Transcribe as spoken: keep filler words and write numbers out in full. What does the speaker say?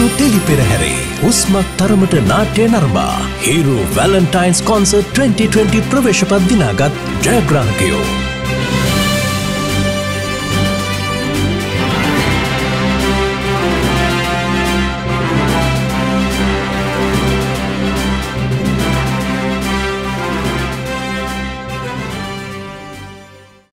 හිරු tele පෙරහැරේ හුස්මක් තරමට නාට්‍ය නරඹා Hiru Valentine's concert twenty twenty ප්‍රවේශපත් දිනාගත් ජයග්‍රාහකයෝ